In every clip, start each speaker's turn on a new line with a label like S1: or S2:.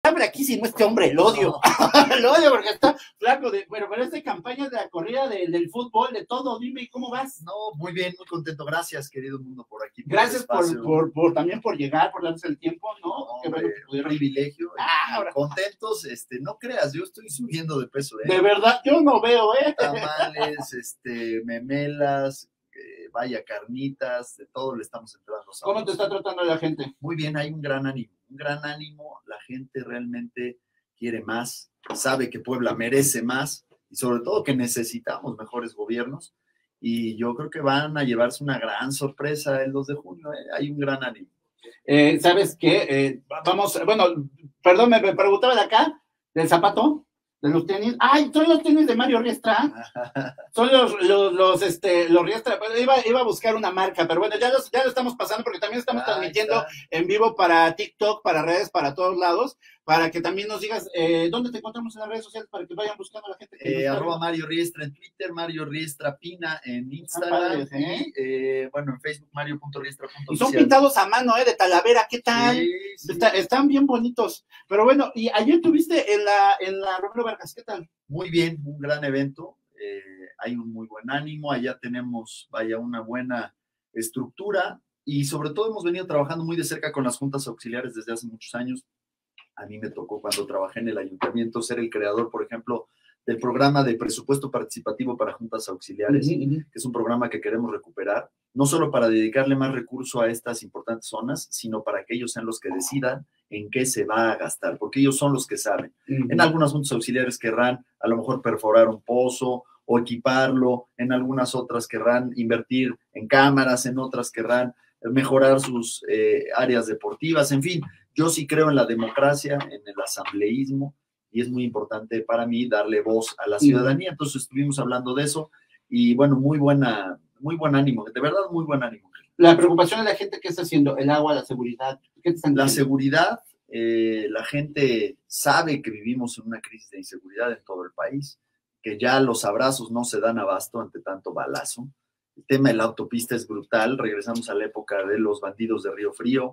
S1: está braquísimo este hombre, lo odio. Lo odio porque está flaco. Bueno, pero es de campaña de la corrida del fútbol, de todo. Dime, ¿cómo vas?
S2: No, muy bien, muy contento. Gracias, querido mundo, por aquí.
S1: Gracias también por llegar, por darse el tiempo, ¿no?
S2: No,
S1: Qué bueno que
S2: un privilegio.
S1: Ahora.
S2: Contentos, no creas, yo estoy subiendo de peso,
S1: De verdad, yo no veo,
S2: Tamales, memelas, vaya, carnitas, de todo le estamos entrando.
S1: ¿Cómo te está tratando la gente?
S2: Muy bien, hay un gran ánimo, la gente realmente quiere más, sabe que Puebla merece más y sobre todo que necesitamos mejores gobiernos y yo creo que van a llevarse una gran sorpresa el 2 de junio, hay un gran ánimo.
S1: ¿Sabes qué? Perdón, me preguntaba de acá, del zapato, de los tenis. ¡Ay, son los tenis de Mario Riestra! Son los Riestra. Iba a buscar una marca, pero bueno, ya lo estamos pasando porque también estamos transmitiendo en vivo para TikTok, para redes, para todos lados, para que también nos digas dónde te encontramos en las redes sociales para que vayan buscando a la gente.
S2: @ Mario Riestra en Twitter, Mario Riestra Pina en Instagram, en Facebook, mario.riestra.oficial.
S1: Y son pintados a mano, de Talavera, ¿qué tal?
S2: Sí.
S1: Están bien bonitos. Pero bueno, y ayer tuviste en la Romero Vargas, ¿qué tal?
S2: Muy bien, un gran evento. Hay un muy buen ánimo, allá tenemos, una buena estructura y sobre todo hemos venido trabajando muy de cerca con las juntas auxiliares desde hace muchos años. A mí me tocó cuando trabajé en el ayuntamiento ser el creador, por ejemplo, del programa de presupuesto participativo para juntas auxiliares, que es un programa que queremos recuperar, no solo para dedicarle más recurso a estas importantes zonas, sino para que ellos sean los que decidan en qué se va a gastar, porque ellos son los que saben. En algunas juntas auxiliares querrán a lo mejor perforar un pozo o equiparlo, en algunas otras querrán invertir en cámaras, en otras querrán mejorar sus áreas deportivas, en fin. Yo sí creo en la democracia, en el asambleísmo, y es muy importante para mí darle voz a la ciudadanía. Entonces estuvimos hablando de eso y bueno, muy buen ánimo, de verdad muy buen ánimo.
S1: La preocupación de la gente, ¿qué está haciendo? El agua, la seguridad. ¿Qué te están diciendo?
S2: La seguridad, la gente sabe que vivimos en una crisis de inseguridad en todo el país, que ya los abrazos no se dan abasto ante tanto balazo. El tema de la autopista es brutal, regresamos a la época de los bandidos de Río Frío.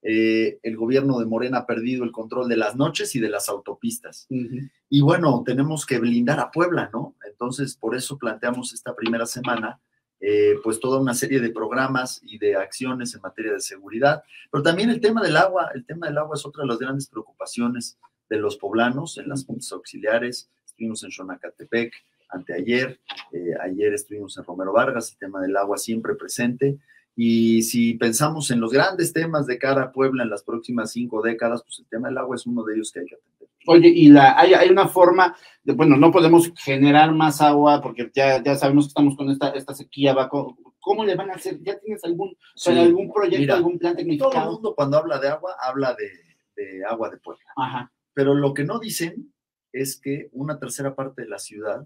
S2: El gobierno de Morena ha perdido el control de las noches y de las autopistas. Y bueno, tenemos que blindar a Puebla, ¿no? Entonces, por eso planteamos esta primera semana, pues toda una serie de programas y de acciones en materia de seguridad, pero también el tema del agua es otra de las grandes preocupaciones de los poblanos en las juntas auxiliares. Estuvimos en Xonacatepec anteayer, ayer estuvimos en Romero Vargas, el tema del agua siempre presente. Y si pensamos en los grandes temas de cara a Puebla en las próximas 5 décadas, pues el tema del agua es uno de ellos que hay que atender.
S1: Oye, y hay una forma de, bueno, no podemos generar más agua porque ya sabemos que estamos con esta sequía. ¿Cómo le van a hacer? ¿Ya tienes algún proyecto, mira, algún plan técnico?
S2: Todo el mundo cuando habla de agua, habla de agua de Puebla.
S1: Ajá.
S2: Pero lo que no dicen es que una tercera parte de la ciudad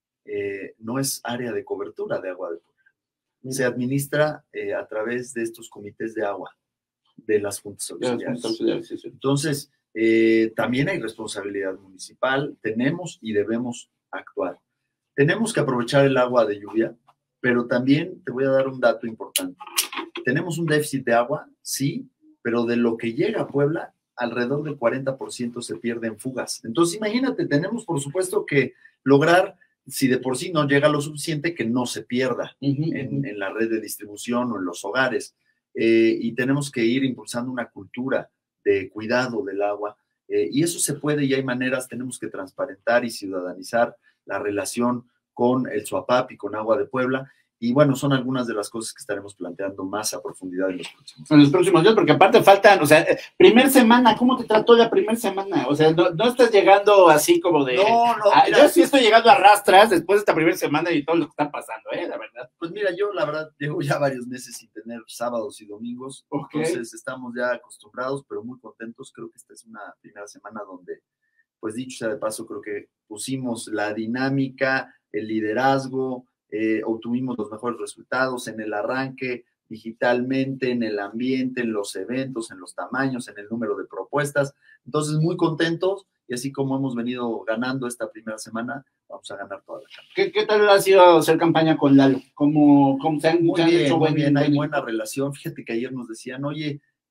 S2: no es área de cobertura de agua de Puebla. Se administra a través de estos comités de agua de las juntas auxiliares.
S1: Sí.
S2: Entonces, también hay responsabilidad municipal, tenemos y debemos actuar. Tenemos que aprovechar el agua de lluvia, pero también te voy a dar un dato importante. Tenemos un déficit de agua, sí, pero de lo que llega a Puebla, alrededor del 40% se pierde en fugas. Entonces, imagínate, tenemos por supuesto que lograr, si de por sí no llega lo suficiente, que no se pierda en la red de distribución o en los hogares. Y tenemos que ir impulsando una cultura de cuidado del agua. Y eso se puede y hay maneras, tenemos que transparentar y ciudadanizar la relación con el Suapap y con Agua de Puebla. Y bueno, son algunas de las cosas que estaremos planteando más a profundidad en los próximos
S1: días, porque aparte faltan, o sea, primer semana, ¿cómo te trató la primera semana? O sea, no estás llegando así como de...
S2: No,
S1: mira, yo sí estoy llegando a rastras después de esta primera semana y todo lo que está pasando, la verdad.
S2: Pues mira, yo la verdad llevo ya varios meses sin tener sábados y domingos, entonces estamos ya acostumbrados, pero muy contentos. Creo que esta es una primera semana donde, pues dicho sea de paso, creo que pusimos la dinámica, el liderazgo, obtuvimos los mejores resultados en el arranque, digitalmente, en el ambiente, en los eventos, en los tamaños, en el número de propuestas. Entonces, muy contentos y así como hemos venido ganando esta primera semana, vamos a ganar toda la campaña.
S1: ¿Qué tal ha sido hacer campaña con Lalo? ¿Cómo se han
S2: hecho? Muy bien, hay buena relación. Fíjate que ayer nos decían, oye,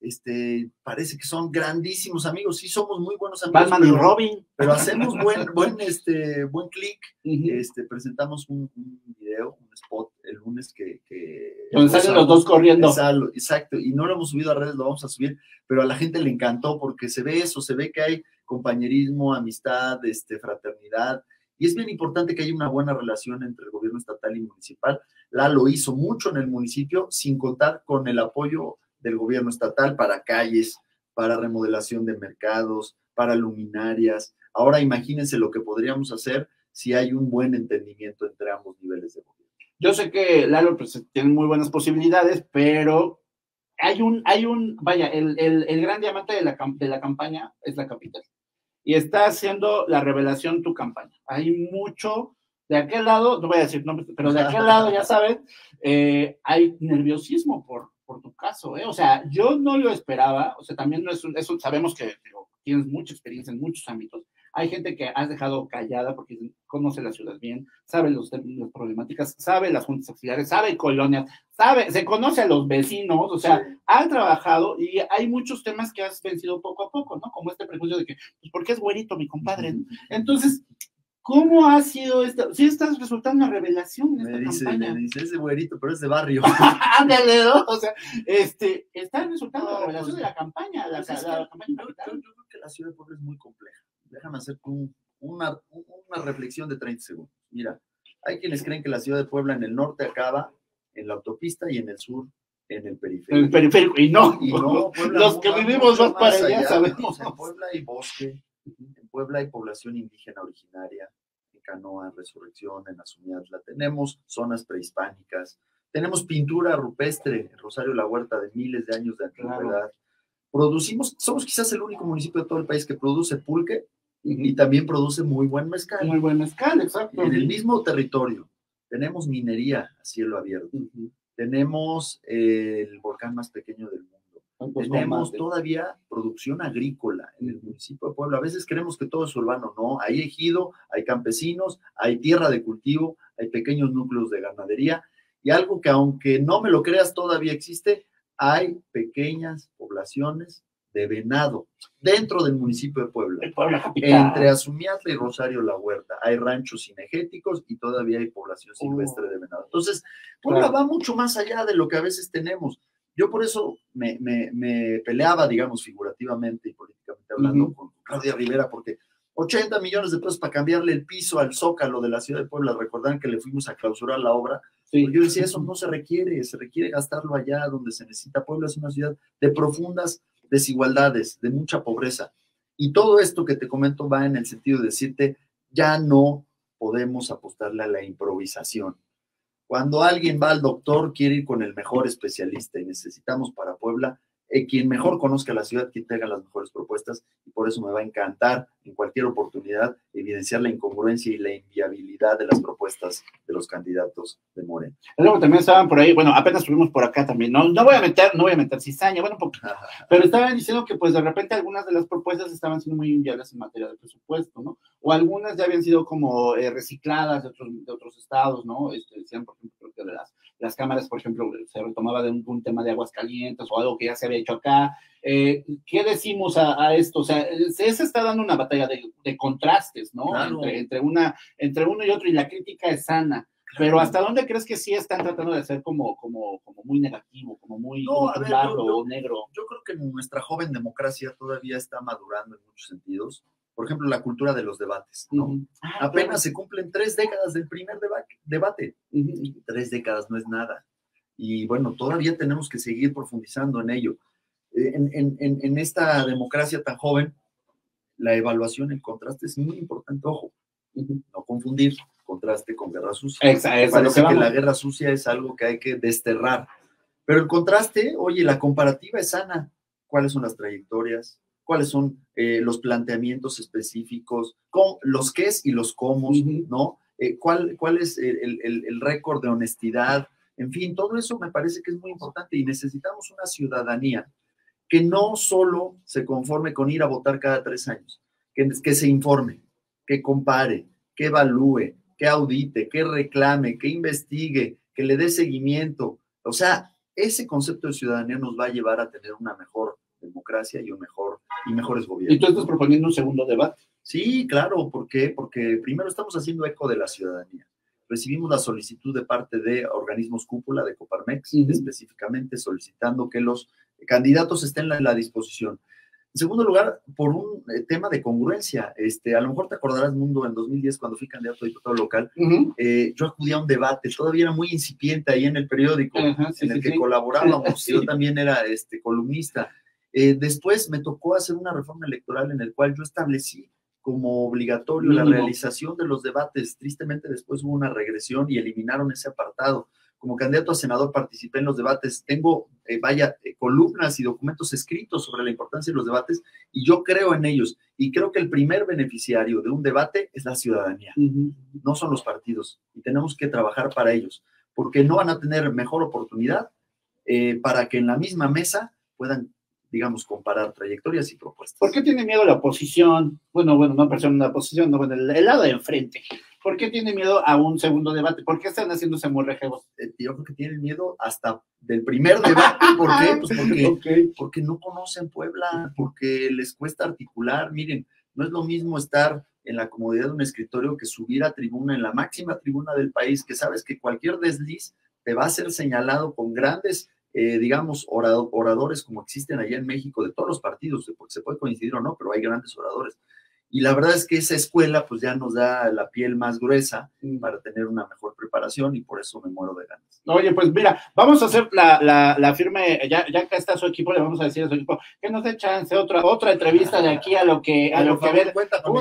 S2: parece que son grandísimos amigos, sí somos muy buenos amigos.
S1: Batman y Robin.
S2: Pero hacemos buen clic. Presentamos un video, un spot el lunes que
S1: donde salen los dos corriendo.
S2: Exacto, y no lo hemos subido a redes, lo vamos a subir, pero a la gente le encantó porque se ve eso, se ve que hay compañerismo, amistad, fraternidad, y es bien importante que haya una buena relación entre el gobierno estatal y municipal. Lalo hizo mucho en el municipio, sin contar con el apoyo del gobierno estatal para calles, para remodelación de mercados, para luminarias. Ahora imagínense lo que podríamos hacer si hay un buen entendimiento entre ambos niveles de gobierno.
S1: Yo sé que Lalo pues, tiene muy buenas posibilidades, pero vaya, el gran diamante de la campaña es la capital. Y está haciendo la revelación tu campaña. Hay mucho, de aquel lado, no voy a decir nombres, pero de aquel lado, ya saben, hay nerviosismo por tu caso, O sea, yo no lo esperaba, o sea, también no es eso, sabemos que tienes mucha experiencia en muchos ámbitos. Hay gente que has dejado callada porque conoce la ciudad bien, sabe las problemáticas, sabe las juntas auxiliares, sabe colonias, se conoce a los vecinos, o sea, sí. Han trabajado y hay muchos temas que has vencido poco a poco, ¿no? Como este prejuicio de que, pues, ¿por qué es güerito mi compadre? Entonces, ¿cómo ha sido esto? Sí, estás resultando una revelación en esta campaña.
S2: Me dice, es de güerito, pero es de barrio.
S1: Ándale, ¿no? O sea, está resultando la revelación de la campaña, la campaña.
S2: Yo creo que la ciudad de Puebla es muy compleja. Déjame hacer una reflexión de 30 segundos. Mira, hay quienes creen que la ciudad de Puebla en el norte acaba en la autopista y en el sur en el periférico.
S1: En el periférico, y no
S2: Puebla,
S1: los que vivimos más para allá sabemos.
S2: En Puebla hay bosque, en Puebla hay población indígena originaria, en Canoa, en Resurrección, en Azuñatla, tenemos zonas prehispánicas, tenemos pintura rupestre en Rosario La Huerta de miles de años de antigüedad. Claro. Somos quizás el único municipio de todo el país que produce pulque y también produce muy buen mezcal.
S1: Muy buen mezcal, exacto.
S2: En el mismo territorio tenemos minería a cielo abierto, tenemos el volcán más pequeño del mundo, tenemos todavía producción agrícola en el municipio de Puebla. A veces creemos que todo es urbano, no, hay ejido, hay campesinos, hay tierra de cultivo, hay pequeños núcleos de ganadería, y algo que aunque no me lo creas todavía existe, hay pequeñas poblaciones de venado dentro del municipio de Puebla. Entre Azuñatla y Rosario La Huerta hay ranchos cinegéticos y todavía hay población silvestre de venado. Entonces, Puebla va mucho más allá de lo que a veces tenemos. Yo por eso me peleaba, digamos, figurativamente y políticamente hablando con Claudia Rivera, porque 80 millones de pesos para cambiarle el piso al Zócalo de la ciudad de Puebla, recordarán que le fuimos a clausurar la obra. Sí. Yo decía, eso no se requiere gastarlo allá donde se necesita. Puebla es una ciudad de profundas desigualdades, de mucha pobreza. Y todo esto que te comento va en el sentido de decirte, ya no podemos apostarle a la improvisación. Cuando alguien va al doctor, quiere ir con el mejor especialista y necesitamos para Puebla quien mejor conozca la ciudad, quien tenga las mejores propuestas, y por eso me va a encantar en cualquier oportunidad evidenciar la incongruencia y la inviabilidad de las propuestas de los candidatos de Morena.
S1: Luego también estaban por ahí, bueno, apenas estuvimos por acá también, no voy a meter cizaña, bueno, un poquito, pero estaban diciendo que pues de repente algunas de las propuestas estaban siendo muy inviables en materia de presupuesto, ¿no? O algunas ya habían sido como recicladas de otros estados, ¿no? Decían, por ejemplo, creo que de las cámaras, por ejemplo, se retomaba de un tema de aguas calientes o algo que ya se había hecho acá. ¿Qué decimos a esto? O sea, se está dando una batalla de contrastes, ¿no? Claro. Entre uno y otro, y la crítica es sana. Claro. Pero ¿hasta dónde crees que sí están tratando de ser como muy negativo, como muy o negro?
S2: Yo creo que nuestra joven democracia todavía está madurando en muchos sentidos. Por ejemplo, la cultura de los debates, ¿no? Apenas se cumplen 3 décadas del primer debate. 3 décadas no es nada. Y bueno, todavía tenemos que seguir profundizando en ello. En esta democracia tan joven, la evaluación, el contraste es muy importante. Ojo, no confundir contraste con guerra sucia. Parece que la guerra sucia es algo que hay que desterrar. Pero el contraste, oye, la comparativa es sana. ¿Cuáles son las trayectorias? ¿Cuáles son los planteamientos específicos? Los qués y los cómo, ¿no? ¿Cuál es el récord de honestidad? En fin, todo eso me parece que es muy importante y necesitamos una ciudadanía que no solo se conforme con ir a votar cada 3 años, que se informe, que compare, que evalúe, que audite, que reclame, que investigue, que le dé seguimiento. O sea, ese concepto de ciudadanía nos va a llevar a tener una mejor democracia y mejores gobiernos.
S1: ¿Y tú estás proponiendo un segundo debate?
S2: Sí, claro, ¿por qué? Porque primero estamos haciendo eco de la ciudadanía. Recibimos la solicitud de parte de organismos cúpula de Coparmex, específicamente solicitando que los candidatos estén en la disposición. En segundo lugar, por un tema de congruencia. A lo mejor te acordarás, Mundo, en 2010, cuando fui candidato a diputado local, yo acudí a un debate, todavía era muy incipiente ahí en el periódico, en el que colaborábamos, yo también era columnista. Después me tocó hacer una reforma electoral en el cual yo establecí como obligatorio la realización de los debates. Tristemente después hubo una regresión y eliminaron ese apartado. Como candidato a senador participé en los debates, tengo, columnas y documentos escritos sobre la importancia de los debates y yo creo en ellos y creo que el primer beneficiario de un debate es la ciudadanía, no son los partidos y tenemos que trabajar para ellos, porque no van a tener mejor oportunidad para que en la misma mesa puedan, digamos, comparar trayectorias y propuestas.
S1: ¿Por qué tiene miedo la oposición? Bueno, no persona de la oposición, no, bueno, el lado de enfrente. ¿Por qué tiene miedo a un segundo debate? ¿Por qué están haciéndose muy rejegos?
S2: Yo creo que tienen miedo hasta del primer debate. ¿Por qué? Pues porque no conocen Puebla, porque les cuesta articular. Miren, no es lo mismo estar en la comodidad de un escritorio que subir a tribuna, en la máxima tribuna del país, que sabes que cualquier desliz te va a ser señalado con grandes, digamos, oradores como existen allá en México, de todos los partidos, porque se puede coincidir o no, pero hay grandes oradores. Y la verdad es que esa escuela pues ya nos da la piel más gruesa para tener una mejor preparación y por eso me muero de ganas.
S1: Oye, pues mira, vamos a hacer la firme, ya que está su equipo, le vamos a decir a su equipo que nos dé chance, otra entrevista de aquí a lo que ver,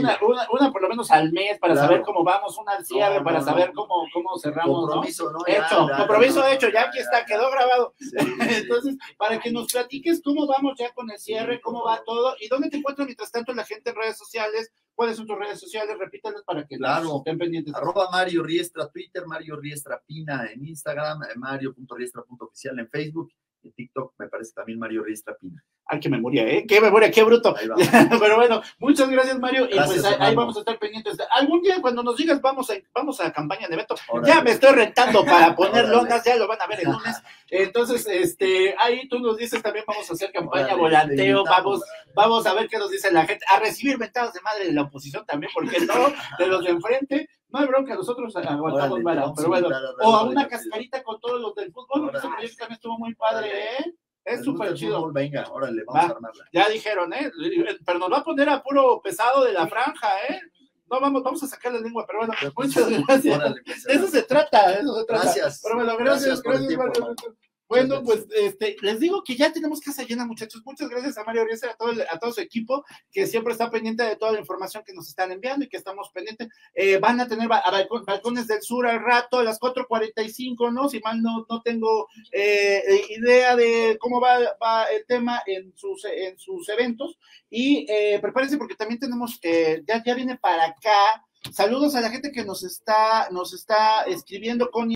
S1: una por lo menos al mes para saber cómo vamos, una al cierre para saber cómo cerramos.
S2: Compromiso, ¿no?
S1: Compromiso hecho, ya aquí está, quedó grabado. Sí. Entonces, para que nos platiques cómo vamos ya con el cierre, cómo va todo y dónde te encuentras mientras tanto la gente en redes sociales. ¿Cuáles son tus redes sociales? Repítalas para que estén pendientes.
S2: @Mario Riestra, Twitter, Mario Riestra Pina en Instagram, mario.riestra.oficial en Facebook, en TikTok me parece también Mario Riestra Pina.
S1: Ay, qué memoria, qué memoria, qué bruto. Pero bueno, muchas gracias, Mario. Gracias, y pues ahí vamos a estar pendientes. Algún día cuando nos digas vamos a campaña de evento. Órale. Ya me estoy rentando para poner lonas, ya lo van a ver el lunes. Entonces, ahí tú nos dices también vamos a hacer campaña, volanteo, vamos a ver qué nos dice la gente, a recibir mentadas de madre de la oposición también, porque no, de los de enfrente. No hay bronca, nosotros aguantamos bala, pero bueno, o a una cascarita con todos los del fútbol, ese proyecto también estuvo muy padre, es súper chido.
S2: Venga, órale, vamos a armarla.
S1: Ya dijeron, pero nos va a poner a puro pesado de la franja, No, vamos a sacar la lengua, pero bueno, muchas gracias. Órale, pues, de eso se trata.
S2: Gracias.
S1: Pero bueno, gracias. Bueno, pues les digo que ya tenemos casa llena, muchachos. Muchas gracias a Mario Riestra, a todo su equipo, que siempre está pendiente de toda la información que nos están enviando y que estamos pendientes. Van a tener balcones del sur al rato, a las 4:45, ¿no? Si mal no tengo idea de cómo va el tema en sus eventos. Y prepárense porque también tenemos, ya viene para acá. Saludos a la gente que nos está escribiendo con